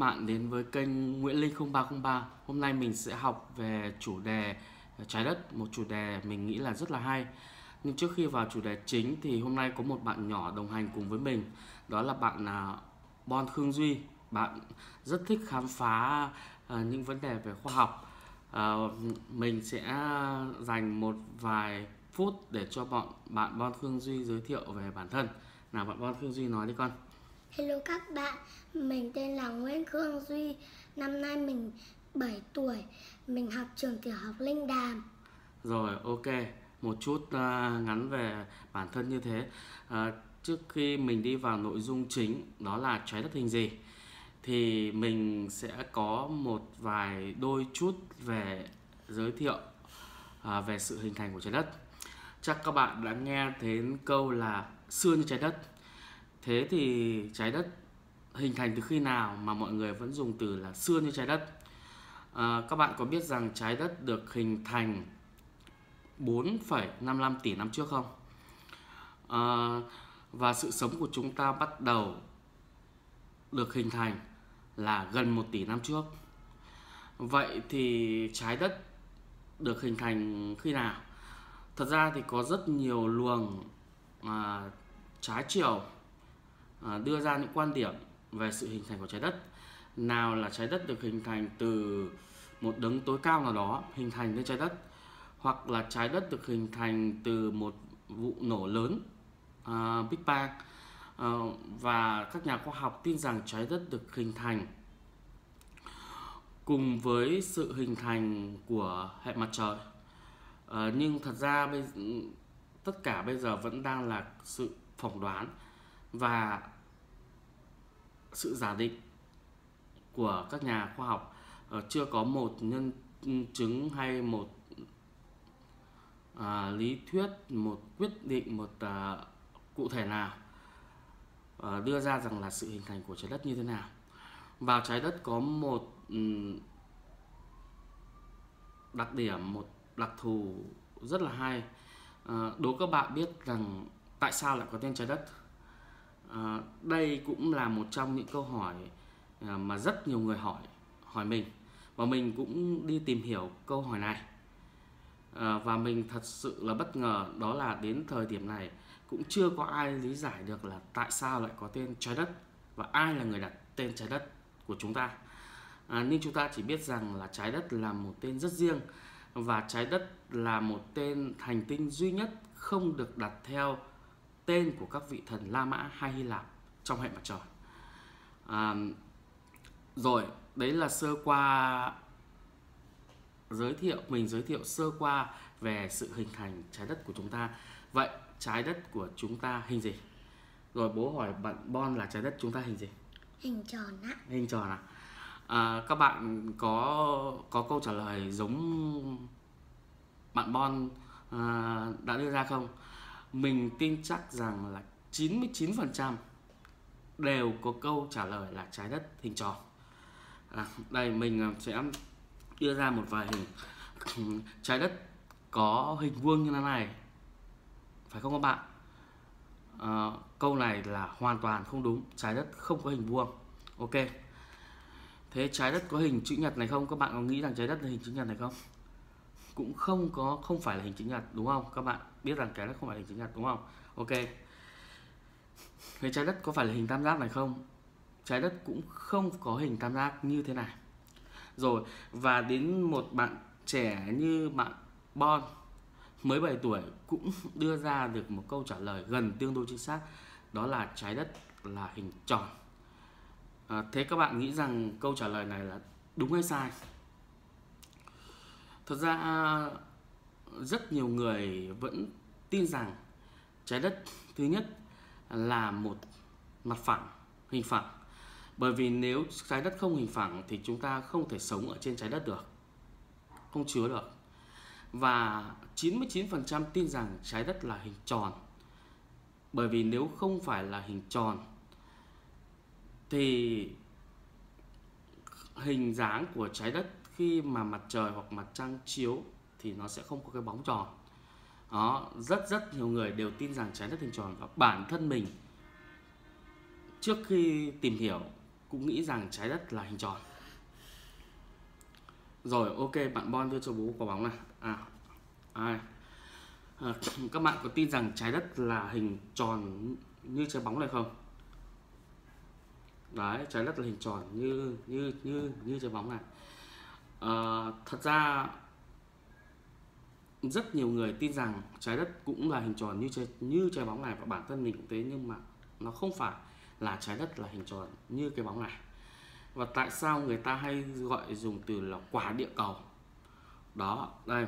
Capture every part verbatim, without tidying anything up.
bạn đến với kênh Nguyễn Linh không ba không ba. Hôm nay mình sẽ học về chủ đề trái đất, một chủ đề mình nghĩ là rất là hay. Nhưng trước khi vào chủ đề chính thì hôm nay có một bạn nhỏ đồng hành cùng với mình. Đó là bạn à, Bon Khương Duy. Bạn rất thích khám phá à, những vấn đề về khoa học. À, mình sẽ dành một vài phút để cho bọn bạn Bon Khương Duy giới thiệu về bản thân. Nào bạn Bon Khương Duy nói đi con. Hello các bạn, mình tên là Nguyễn Khương Duy, năm nay mình bảy tuổi, mình học trường tiểu học Linh Đàm. Rồi, ok, một chút uh, ngắn về bản thân như thế. Uh, trước khi mình đi vào nội dung chính, đó là trái đất hình gì, thì mình sẽ có một vài đôi chút về giới thiệu uh, về sự hình thành của trái đất. Chắc các bạn đã nghe đến câu là xưa như trái đất. Thế thì trái đất hình thành từ khi nào mà mọi người vẫn dùng từ là xưa như trái đất? À, các bạn có biết rằng trái đất được hình thành bốn phẩy năm mươi lăm tỷ năm trước không? À, và sự sống của chúng ta bắt đầu được hình thành là gần một tỷ năm trước. Vậy thì trái đất được hình thành khi nào? Thật ra thì có rất nhiều luồng à, trái chiều à, đưa ra những quan điểm về sự hình thành của trái đất. Nào là trái đất được hình thành từ một đấng tối cao nào đó hình thành lên trái đất, hoặc là trái đất được hình thành từ một vụ nổ lớn, uh, Big Bang. Uh, và các nhà khoa học tin rằng trái đất được hình thành cùng với sự hình thành của hệ mặt trời. Uh, nhưng thật ra bây, tất cả bây giờ vẫn đang là sự phỏng đoán và sự giả định của các nhà khoa học. Uh, chưa có một nhân chứng hay một à, lý thuyết, một quyết định, một à, cụ thể nào à, đưa ra rằng là sự hình thành của trái đất như thế nào. Vào trái đất có một um, đặc điểm, một đặc thù rất là hay. À, đố các bạn biết rằng tại sao lại có tên trái đất? À, đây cũng là một trong những câu hỏi à, mà rất nhiều người hỏi hỏi mình, và mình cũng đi tìm hiểu câu hỏi này. À, và mình thật sự là bất ngờ, đó là đến thời điểm này cũng chưa có ai lý giải được là tại sao lại có tên trái đất và ai là người đặt tên trái đất của chúng ta. À, nhưng chúng ta chỉ biết rằng là trái đất là một tên rất riêng, và trái đất là một tên hành tinh duy nhất không được đặt theo tên của các vị thần La Mã hay Hy Lạp trong hệ mặt trời. À, rồi, đấy là sơ qua giới thiệu, mình giới thiệu sơ qua về sự hình thành trái đất của chúng ta. Vậy trái đất của chúng ta hình gì? Rồi bố hỏi bạn Bon là trái đất chúng ta hình gì? Hình tròn ạ. Hình tròn à? À, các bạn có có câu trả lời giống bạn Bon à, đã đưa ra không? Mình tin chắc rằng là chín mươi chín phần trăm đều có câu trả lời là trái đất hình tròn. À, đây mình sẽ đưa ra một vài hình. Trái đất có hình vuông như thế này, phải không các bạn? À, câu này là hoàn toàn không đúng. Trái đất không có hình vuông. Ok. Thế trái đất có hình chữ nhật này không? Các bạn có nghĩ rằng trái đất là hình chữ nhật này không? Cũng không có, không phải là hình chữ nhật, đúng không? Các bạn biết rằng trái đất không phải là hình chữ nhật, đúng không? Ok. Thế trái đất có phải là hình tam giác này không? Trái đất cũng không có hình tam giác như thế này. Rồi, và đến một bạn trẻ như bạn Bon mới bảy tuổi cũng đưa ra được một câu trả lời gần tương đối chính xác, đó là trái đất là hình tròn. À, thế các bạn nghĩ rằng câu trả lời này là đúng hay sai? Thật ra rất nhiều người vẫn tin rằng trái đất thứ nhất là một mặt phẳng, hình phẳng. Bởi vì nếu trái đất không hình phẳng thì chúng ta không thể sống ở trên trái đất được, không chứa được. Và chín mươi chín phần trăm tin rằng trái đất là hình tròn. Bởi vì nếu không phải là hình tròn thì hình dáng của trái đất khi mà mặt trời hoặc mặt trăng chiếu thì nó sẽ không có cái bóng tròn. Đó, rất rất nhiều người đều tin rằng trái đất hình tròn, và bản thân mình trước khi tìm hiểu cũng nghĩ rằng trái đất là hình tròn. Rồi, ok, bạn Bon đưa cho bố quả bóng này. À, à, à, các bạn có tin rằng trái đất là hình tròn như trái bóng này không? Đấy, trái đất là hình tròn như như như như trái bóng này. À, thật ra rất nhiều người tin rằng trái đất cũng là hình tròn như trái, như trái bóng này, và bản thân mình cũng thế, nhưng mà nó không phải là trái đất là hình tròn như cái bóng này. Và tại sao người ta hay gọi dùng từ là quả địa cầu? Đó, đây.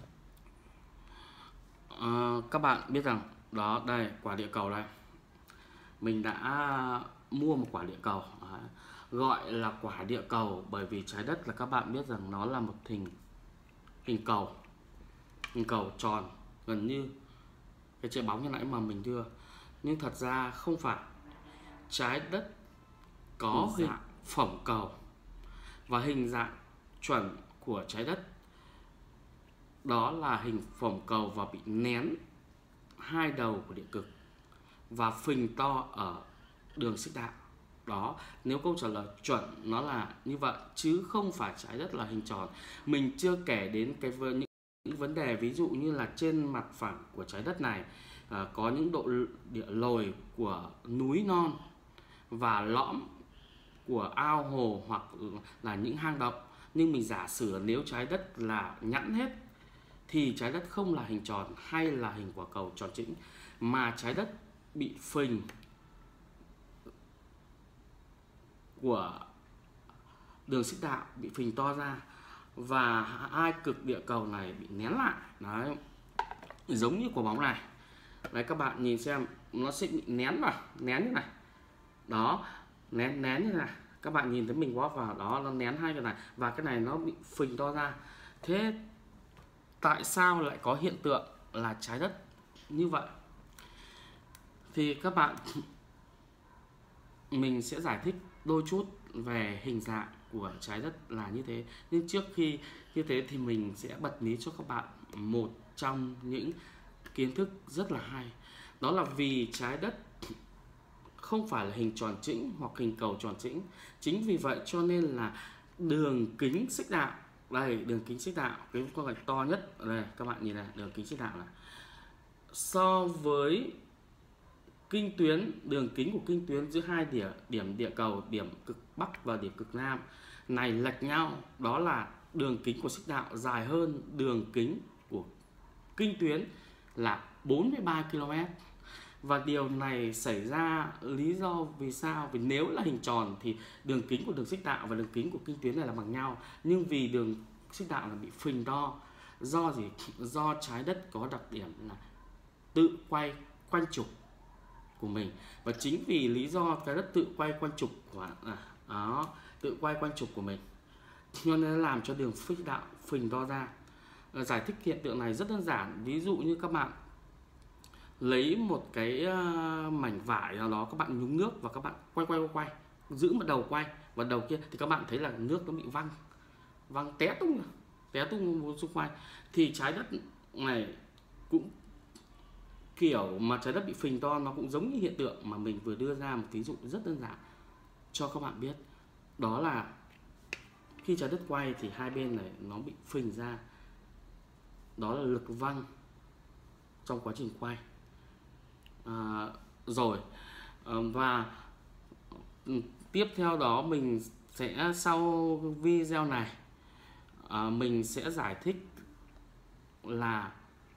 À, các bạn biết rằng đó, đây, quả địa cầu đây. Mình đã mua một quả địa cầu. Đấy. Gọi là quả địa cầu bởi vì trái đất là các bạn biết rằng nó là một hình hình cầu. Hình cầu tròn gần như cái trái bóng như nãy mà mình đưa. Nhưng thật ra không phải. Trái đất có hình phỏng cầu, và hình dạng chuẩn của trái đất đó là hình phỏng cầu và bị nén hai đầu của địa cực và phình to ở đường xích đạo. Đó, nếu câu trả lời chuẩn nó là như vậy, chứ không phải trái đất là hình tròn. Mình chưa kể đến cái những, những vấn đề ví dụ như là trên mặt phẳng của trái đất này à, có những độ địa lồi của núi non và lõm của ao hồ hoặc là những hang động. Nhưng mình giả sử nếu trái đất là nhẵn hết thì trái đất không là hình tròn hay là hình quả cầu tròn chỉnh, mà trái đất bị phình của đường xích đạo, bị phình to ra, và hai cực địa cầu này bị nén lại. Đấy, giống như quả bóng này. Đấy, các bạn nhìn xem, nó sẽ bị nén vào, nén như này. Đó, nén nén như này. Các bạn nhìn thấy mình bóp vào đó, nó nén hai cái này, và cái này nó bị phình to ra. Thế tại sao lại có hiện tượng là trái đất như vậy? Thì các bạn, mình sẽ giải thích đôi chút về hình dạng của trái đất là như thế. Nhưng trước khi như thế thì mình sẽ bật mí cho các bạn một trong những kiến thức rất là hay. Đó là vì trái đất không phải là hình tròn chỉnh hoặc hình cầu tròn chỉnh. Chính vì vậy cho nên là đường kính xích đạo, đây, đường kính xích đạo, cái con gạch to nhất đây, các bạn nhìn này, đường kính xích đạo này, so với kinh tuyến, đường kính của kinh tuyến giữa hai điểm điểm địa cầu, điểm cực Bắc và điểm cực Nam này lệch nhau. Đó là đường kính của xích đạo dài hơn đường kính của kinh tuyến là bốn mươi ba ki lô mét. Và điều này xảy ra lý do vì sao? Vì nếu là hình tròn thì đường kính của đường xích đạo và đường kính của kinh tuyến này là bằng nhau. Nhưng vì đường xích đạo là bị phình to. Do gì? Do trái đất có đặc điểm là tự quay quanh trục của mình. Và chính vì lý do trái đất tự quay quanh trục của à, đó, tự quay quanh trục của mình, cho nên làm cho đường xích đạo phình to ra. Giải thích hiện tượng này rất đơn giản. Ví dụ như các bạn lấy một cái mảnh vải nào đó, các bạn nhúng nước và các bạn quay quay quay quay, giữ một đầu quay và đầu kia, thì các bạn thấy là nước nó bị văng văng té tung té tung xung quanh. Thì trái đất này cũng kiểu mà trái đất bị phình to, nó cũng giống như hiện tượng mà mình vừa đưa ra một ví dụ rất đơn giản cho các bạn biết. Đó là khi trái đất quay thì hai bên này nó bị phình ra, đó là lực văng trong quá trình quay. À, rồi à, và tiếp theo đó mình sẽ, sau video này à, mình sẽ giải thích là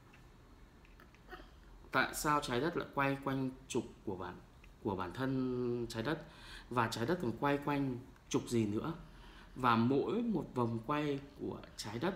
tại sao trái đất lại quay quanh trục của bản của bản thân trái đất, và trái đất còn quay quanh trục gì nữa, và mỗi một vòng quay của trái đất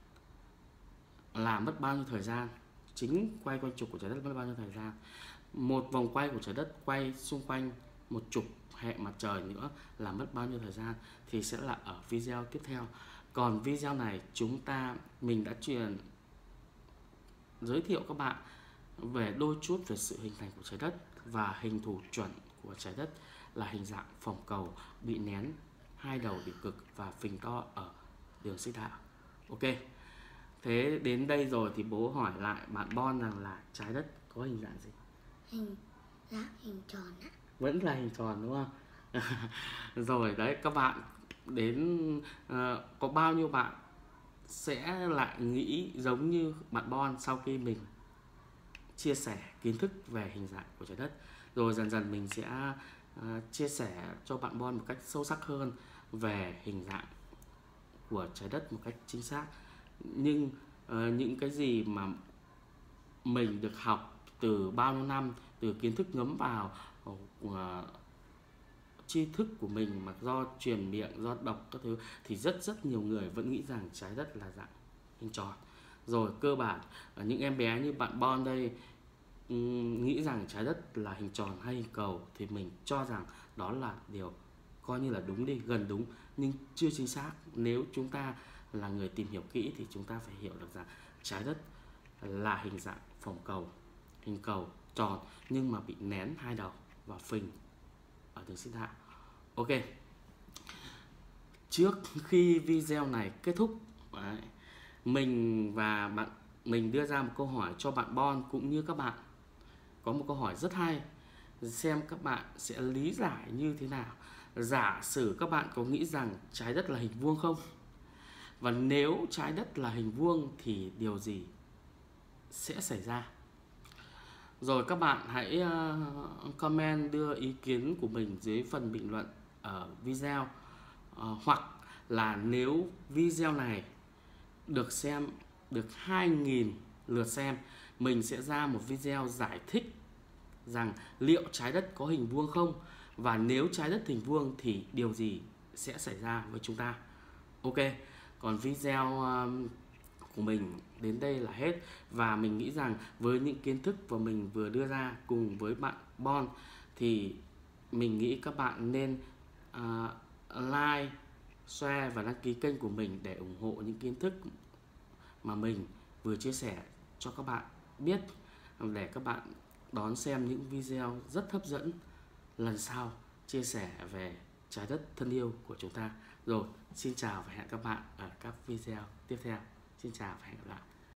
là mất bao nhiêu thời gian. Chính quay quanh trục của trái đất mất bao nhiêu thời gian. Một vòng quay của trái đất quay xung quanh một trục hệ mặt trời nữa là mất bao nhiêu thời gian, thì sẽ là ở video tiếp theo. Còn video này chúng ta mình đã truyền giới thiệu các bạn về đôi chút về sự hình thành của trái đất và hình thù chuẩn của trái đất là hình dạng phỏng cầu bị nén hai đầu địa cực và phình to ở đường xích đạo. Ok, thế đến đây rồi thì bố hỏi lại bạn Bon rằng là trái đất có hình dạng gì? Hình dạng hình tròn ạ. Vẫn là hình tròn đúng không? Rồi đấy, các bạn đến ờ, có bao nhiêu bạn sẽ lại nghĩ giống như bạn Bon sau khi mình chia sẻ kiến thức về hình dạng của trái đất. Rồi dần dần mình sẽ uh, chia sẻ cho bạn Bon một cách sâu sắc hơn về hình dạng của trái đất một cách chính xác. Nhưng uh, những cái gì mà mình được học từ bao nhiêu năm, từ kiến thức ngấm vào uh, tri thức của mình mà do truyền miệng, do đọc các thứ, thì rất rất nhiều người vẫn nghĩ rằng trái đất là dạng hình tròn. Rồi cơ bản những em bé như bạn Bon đây nghĩ rằng trái đất là hình tròn hay hình cầu, thì mình cho rằng đó là điều coi như là đúng đi, gần đúng nhưng chưa chính xác. Nếu chúng ta là người tìm hiểu kỹ thì chúng ta phải hiểu được rằng trái đất là hình dạng phồng cầu, hình cầu tròn nhưng mà bị nén hai đầu và phình ở đường sinh thạo. Ok, trước khi video này kết thúc, đấy, mình và bạn mình đưa ra một câu hỏi cho bạn Bon cũng như các bạn. Có một câu hỏi rất hay, xem các bạn sẽ lý giải như thế nào. Giả sử các bạn có nghĩ rằng trái đất là hình vuông không? Và nếu trái đất là hình vuông thì điều gì sẽ xảy ra? Rồi các bạn hãy uh, comment đưa ý kiến của mình dưới phần bình luận ở video. uh, Hoặc là nếu video này được xem được hai nghìn lượt xem, mình sẽ ra một video giải thích rằng liệu trái đất có hình vuông không, và nếu trái đất hình vuông thì điều gì sẽ xảy ra với chúng ta. Ok, còn video uh, của mình đến đây là hết. Và mình nghĩ rằng với những kiến thức mà mình vừa đưa ra cùng với bạn Bon thì mình nghĩ các bạn nên uh, like, share và đăng ký kênh của mình để ủng hộ những kiến thức mà mình vừa chia sẻ cho các bạn biết, để các bạn đón xem những video rất hấp dẫn lần sau chia sẻ về trái đất thân yêu của chúng ta. Rồi, xin chào và hẹn các bạn ở các video tiếp theo. Xin chào và hẹn gặp lại.